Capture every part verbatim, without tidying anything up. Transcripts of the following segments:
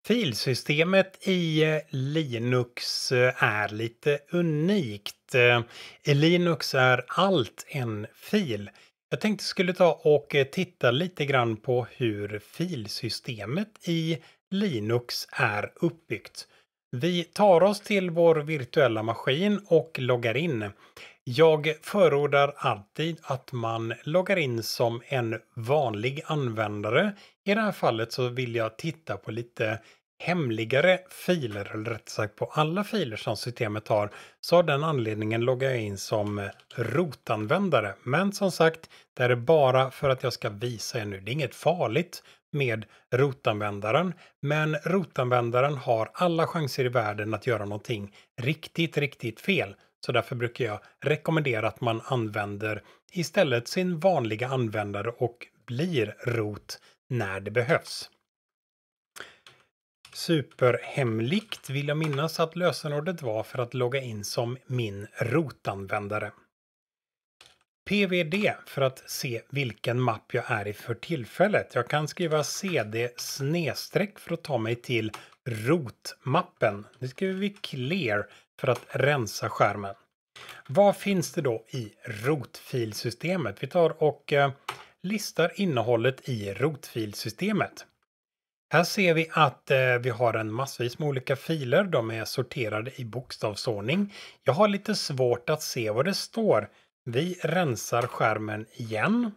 Filsystemet i eh, Linux eh, är lite unikt. Eh, I Linux är allt en fil. Jag tänkte skulle ta och eh, titta lite grann på hur filsystemet i Linux är uppbyggt. Vi tar oss till vår virtuella maskin och loggar in. Jag förordar alltid att man loggar in som en vanlig användare. I det här fallet så vill jag titta på lite hemligare filer, eller rätt sagt på alla filer som systemet har. Så av den anledningen loggar jag in som rotanvändare. Men som sagt, det är bara för att jag ska visa er nu. Det är inget farligt med rotanvändaren. Men rotanvändaren har alla chanser i världen att göra någonting riktigt, riktigt fel. Så därför brukar jag rekommendera att man använder istället sin vanliga användare och blir rot när det behövs. Superhemligt vill jag minnas att lösenordet var för att logga in som min rotanvändare. P V D för att se vilken mapp jag är i för tillfället. Jag kan skriva cd snedstreck för att ta mig till rotmappen. Nu skriver vi clear för att rensa skärmen. Vad finns det då i rotfilsystemet? Vi tar och eh, listar innehållet i rotfilsystemet. Här ser vi att eh, vi har en massvis med olika filer. De är sorterade i bokstavsordning. Jag har lite svårt att se vad det står. Vi rensar skärmen igen.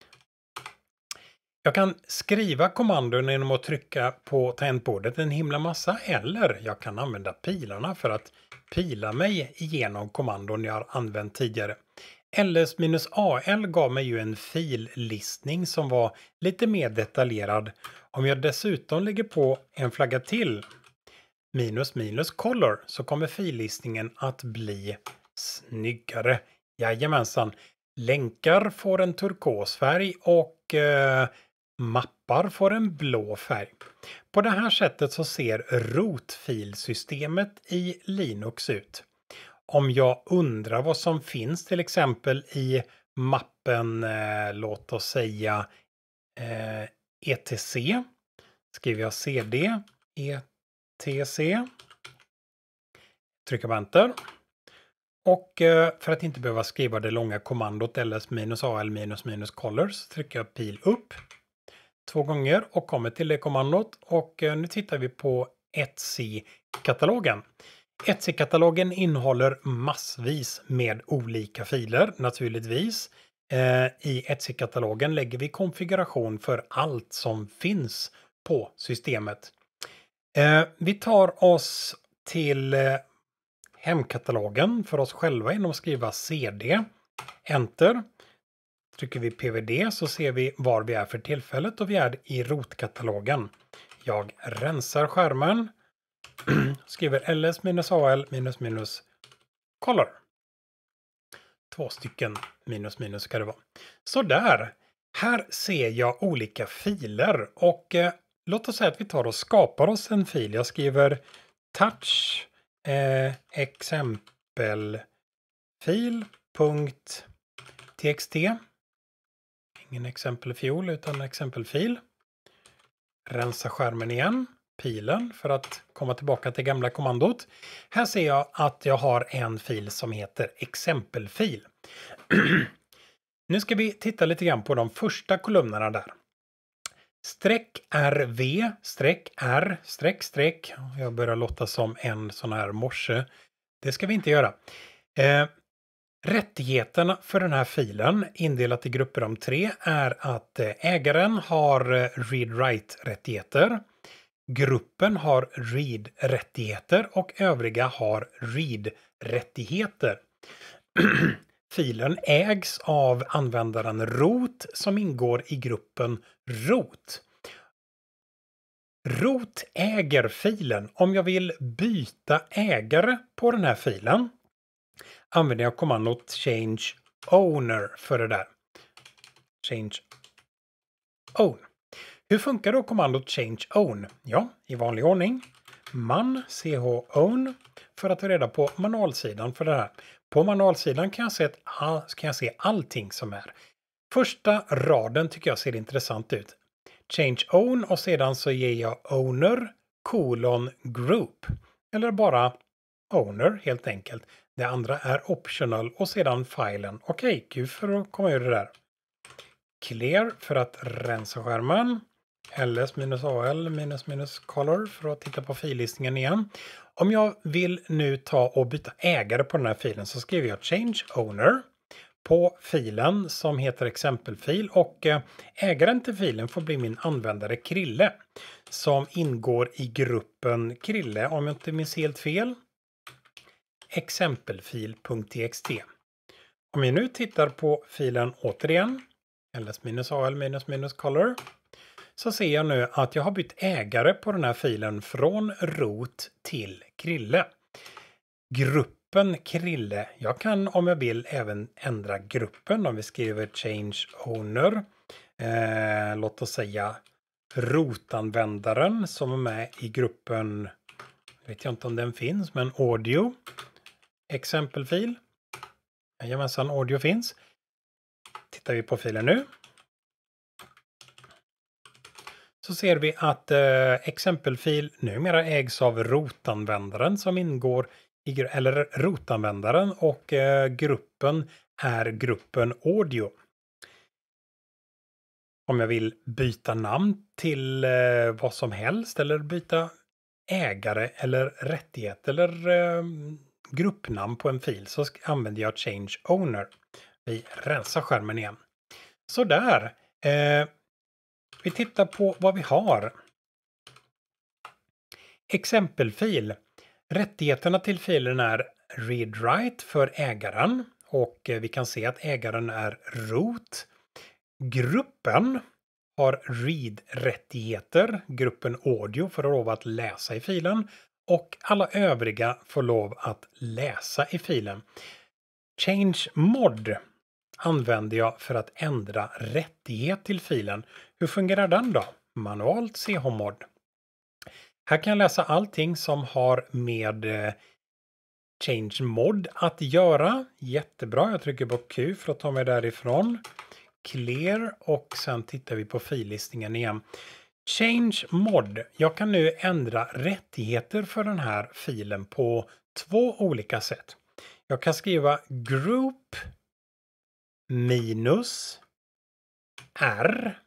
Jag kan skriva kommandon genom att trycka på tangentbordet en himla massa, eller jag kan använda pilarna för att pila mig igenom kommandon jag har använt tidigare. ls-al gav mig ju en fillistning som var lite mer detaljerad. Om jag dessutom lägger på en flagga till, minus minus color, så kommer fillistningen att bli snyggare. Jajamensan. Länkar får en turkosfärg och eh, mappar får en blå färg. På det här sättet så ser rotfilsystemet i Linux ut. Om jag undrar vad som finns till exempel i mappen, eh, låt oss säga eh, etc. Skriver jag cd etc. Trycker på enter. Och eh, för att inte behöva skriva det långa kommandot ls-al minus minus colors trycker jag pil upp två gånger och kommer till det kommandot. Och eh, nu tittar vi på Etsy-katalogen. Etsy-katalogen innehåller massvis med olika filer naturligtvis. Eh, I Etsy-katalogen lägger vi konfiguration för allt som finns på systemet. Eh, vi tar oss till eh, hemkatalogen för oss själva genom att skriva cd, enter. Trycker vi P V D så ser vi var vi är för tillfället och vi är i rotkatalogen. Jag rensar skärmen, skriver ls-al minus minus color. Två stycken minus minus ska det vara. Så där. Här ser jag olika filer och eh, låt oss säga att vi tar och skapar oss en fil. Jag skriver touch eh, exempelfil.txt. Ingen exempelfiol utan exempelfil. Rensa skärmen igen. Pilen för att komma tillbaka till gamla kommandot. Här ser jag att jag har en fil som heter exempelfil. Nu ska vi titta lite grann på de första kolumnerna där. Streck rv, streck r, streck streck. Jag börjar låta som en sån här morse. Det ska vi inte göra. Eh, rättigheterna för den här filen indelat i grupper om tre är att ägaren har read-write-rättigheter. Gruppen har read-rättigheter och övriga har read-rättigheter. Filen ägs av användaren rot som ingår i gruppen rot. Rot äger filen. Om jag vill byta ägare på den här filen använder jag kommandot change owner för det där. Change own. Hur funkar då kommandot change own? Ja, i vanlig ordning. Man ch own för att ta reda på manualsidan för det här. På manualsidan kan jag se, ett, kan jag se allting som är. Första raden tycker jag ser intressant ut. Change own och sedan så ger jag owner colon group. Eller bara owner helt enkelt. Det andra är optional och sedan filen. Okej, okay, Q för att komma ur det där. Clear för att rensa skärmen. ls minus al minus minus color för att titta på fillistningen igen. Om jag vill nu ta och byta ägare på den här filen så skriver jag change owner på filen som heter exempelfil och ägaren till filen får bli min användare Krille som ingår i gruppen Krille, om jag inte minns helt fel, exempelfil.txt. Om jag nu tittar på filen återigen, ls minus al minus minus color, så ser jag nu att jag har bytt ägare på den här filen från root till Krille. Gruppen Krille. Jag kan om jag vill även ändra gruppen om vi skriver change owner. Eh, låt oss säga rotanvändaren som är med i gruppen, vet jag inte om den finns, men audio. Exempelfil. Jajamensan, audio finns. Tittar vi på filen nu. Så ser vi att eh, exempelfil numera ägs av rotanvändaren som ingår i, eller rotanvändaren och eh, gruppen är gruppen audio. Om jag vill byta namn till eh, vad som helst eller byta ägare eller rättighet eller eh, gruppnamn på en fil så använder jag change owner. Vi rensar skärmen igen. Så där. Eh, vi tittar på vad vi har. Exempelfil. Rättigheterna till filen är read-write för ägaren och vi kan se att ägaren är root. Gruppen har read-rättigheter, gruppen audio för att lov att läsa i filen och alla övriga får lov att läsa i filen. Change mod använder jag för att ändra rättighet till filen. Hur fungerar den då? Manualt chmod. Här kan jag läsa allting som har med eh, change mod att göra. Jättebra, jag trycker på Q för att ta mig därifrån. Clear och sen tittar vi på fillistningen igen. Change mod. Jag kan nu ändra rättigheter för den här filen på två olika sätt. Jag kan skriva group minus R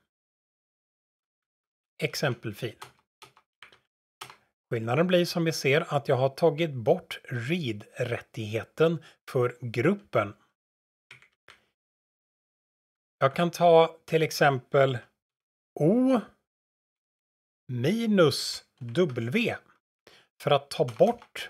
exempelfil. Skillnaden blir som vi ser att jag har tagit bort read-rättigheten för gruppen. Jag kan ta till exempel O minus W för att ta bort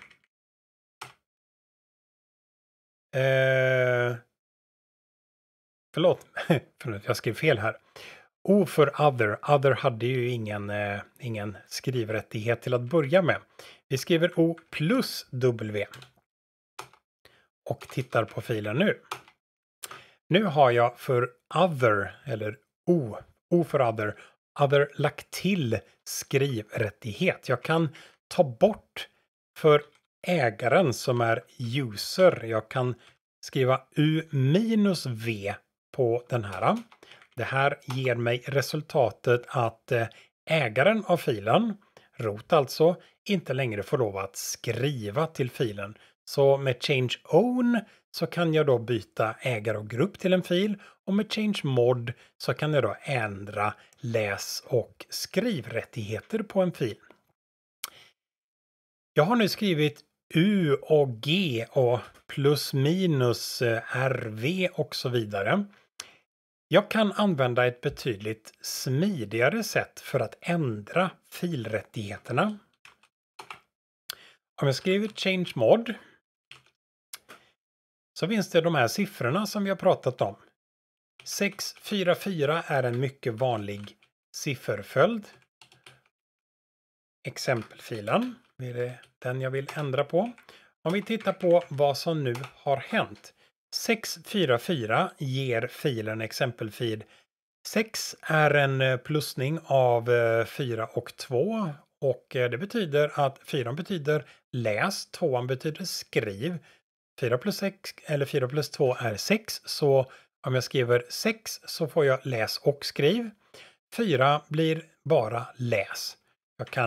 eh, förlåt, förlåt, jag skrev fel här. O för other. Other hade ju ingen, eh, ingen skrivrättighet till att börja med. Vi skriver O plus W. Och tittar på filen nu. Nu har jag för other, eller O, O för other, other lagt till skrivrättighet. Jag kan ta bort för ägaren som är user. Jag kan skriva U minus V på den här. Det här ger mig resultatet att ägaren av filen, root alltså, inte längre får lov att skriva till filen. Så med change own så kan jag då byta ägare och grupp till en fil och med change mod så kan jag då ändra läs- och skrivrättigheter på en fil. Jag har nu skrivit U och G och plus minus R V och så vidare. Jag kan använda ett betydligt smidigare sätt för att ändra filrättigheterna. Om jag skriver change mod så finns det de här siffrorna som vi har pratat om. sex fyra fyra är en mycket vanlig sifferföljd. Exempelfilen är det den jag vill ändra på. Om vi tittar på vad som nu har hänt. sex fyra fyra ger filen exempelfil. sex är en plussning av fyra och två och det betyder att fyra betyder läs, två betyder skriv. fyra plus sex eller fyra plus två är sex, så om jag skriver sex så får jag läs och skriv. fyra blir bara läs. Jag kan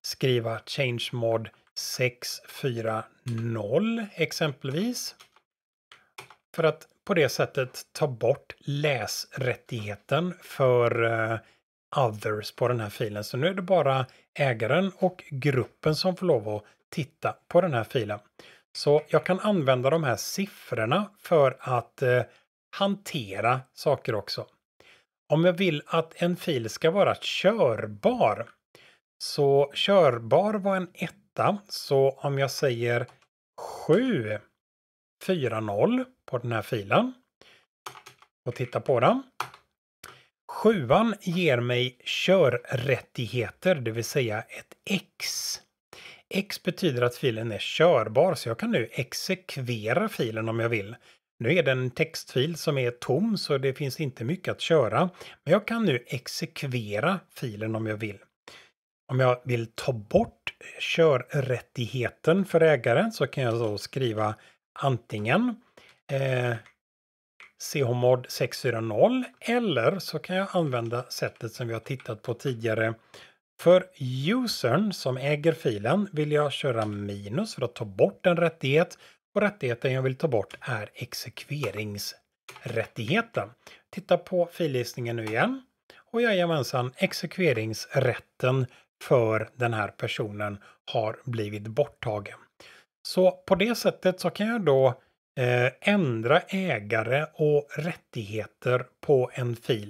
skriva changemod sex fyra noll exempelvis. För att på det sättet ta bort läsrättigheten för uh, others på den här filen. Så nu är det bara ägaren och gruppen som får lov att titta på den här filen. Så jag kan använda de här siffrorna för att uh, hantera saker också. Om jag vill att en fil ska vara körbar, så körbar var en etta, så om jag säger sju fyra noll på den här filen och titta på den. Sjuan ger mig körrättigheter, det vill säga ett X. X betyder att filen är körbar, så jag kan nu exekvera filen om jag vill. Nu är det en textfil som är tom, så det finns inte mycket att köra. Men jag kan nu exekvera filen om jag vill. Om jag vill ta bort körrättigheten för ägaren så kan jag då skriva antingen eh, chmod sex fyra noll, eller så kan jag använda sättet som vi har tittat på tidigare. För usern som äger filen vill jag köra minus för att ta bort en rättighet, och rättigheten jag vill ta bort är exekveringsrättigheten. Titta på fillistningen nu igen, och jajamensan, exekveringsrätten för den här personen har blivit borttagen. Så på det sättet så kan jag då eh, ändra ägare och rättigheter på en fil.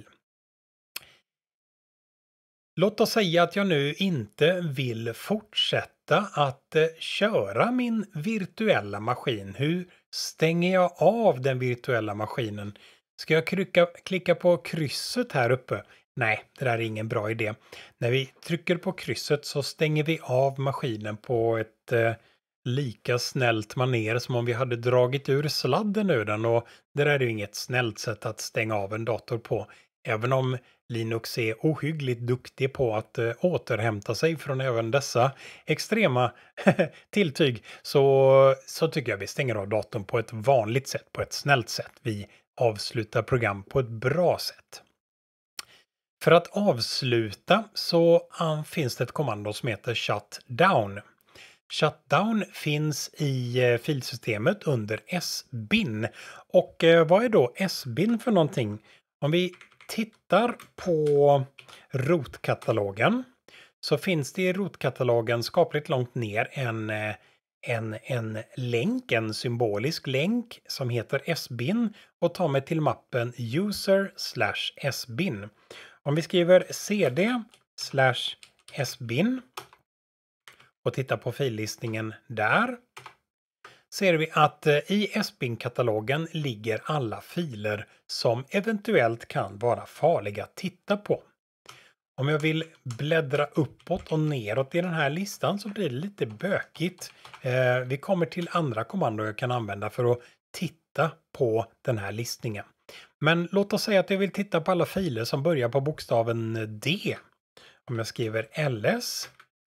Låt oss säga att jag nu inte vill fortsätta att eh, köra min virtuella maskin. Hur stänger jag av den virtuella maskinen? Ska jag klicka, klicka på krysset här uppe? Nej, det där är ingen bra idé. När vi trycker på krysset så stänger vi av maskinen på ett eh, lika snällt manér som om vi hade dragit ur sladden ur den, och det där är ju inget snällt sätt att stänga av en dator på. Även om Linux är ohyggligt duktig på att eh, återhämta sig från även dessa extrema tilltyg, så, så tycker jag vi stänger av datorn på ett vanligt sätt, på ett snällt sätt. Vi avslutar program på ett bra sätt. För att avsluta så um, finns det ett kommando som heter shutdown. Shutdown finns i eh, filsystemet under sbin. Och eh, vad är då sbin för någonting? Om vi tittar på rotkatalogen så finns det i rotkatalogen skapligt långt ner en, eh, en, en länk, en symbolisk länk som heter sbin och tar mig till mappen user slash sbin. Om vi skriver cd slash sbin och tittar på fillistningen där, ser vi att i sbin-katalogen ligger alla filer som eventuellt kan vara farliga att titta på. Om jag vill bläddra uppåt och neråt i den här listan så blir det lite bökigt. Eh, vi kommer till andra kommandon jag kan använda för att titta på den här listningen. Men låt oss säga att jag vill titta på alla filer som börjar på bokstaven D. Om jag skriver ls,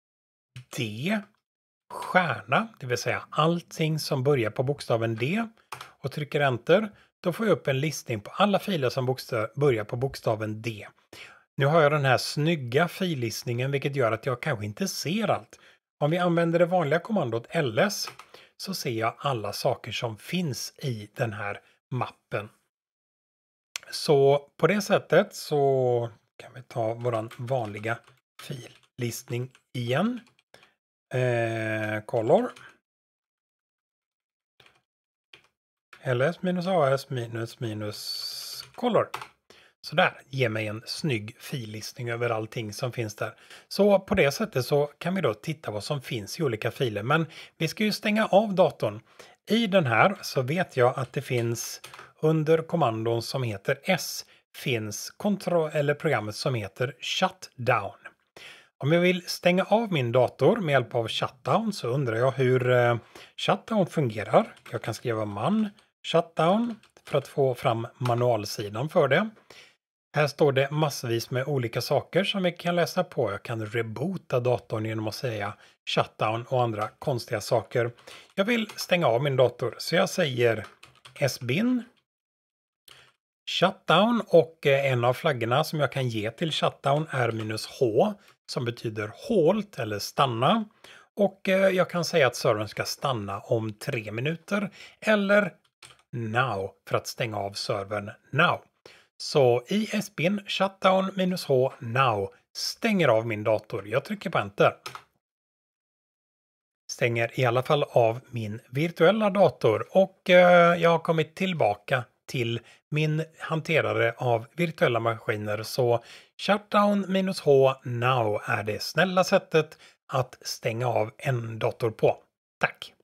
D, stjärna, det vill säga allting som börjar på bokstaven D, och trycker enter, då får jag upp en listning på alla filer som börjar på bokstaven D. Nu har jag den här snygga fillistningen, vilket gör att jag kanske inte ser allt. Om vi använder det vanliga kommandot ls så ser jag alla saker som finns i den här mappen. Så på det sättet så kan vi ta våran vanliga fillistning igen. Eh, color. ls minus as minus minus color. Så där ger mig en snygg fillistning över allting som finns där. Så på det sättet så kan vi då titta vad som finns i olika filer. Men vi ska ju stänga av datorn. I den här så vet jag att det finns under kommandon som heter S finns kontroll eller programmet som heter shutdown. Om jag vill stänga av min dator med hjälp av shutdown så undrar jag hur eh, shutdown fungerar. Jag kan skriva man shutdown för att få fram manualsidan för det. Här står det massvis med olika saker som vi kan läsa på. Jag kan reboota datorn genom att säga shutdown och andra konstiga saker. Jag vill stänga av min dator så jag säger sbin shutdown, och en av flaggorna som jag kan ge till shutdown är minus H. som betyder halt eller stanna. Och eh, jag kan säga att servern ska stanna om tre minuter eller now för att stänga av servern now. Så i S B N shutdown minus H now stänger av min dator. Jag trycker på enter. Stänger i alla fall av min virtuella dator och eh, jag har kommit tillbaka till min hanterare av virtuella maskiner. Så shutdown minus H now är det snälla sättet att stänga av en dator på. Tack!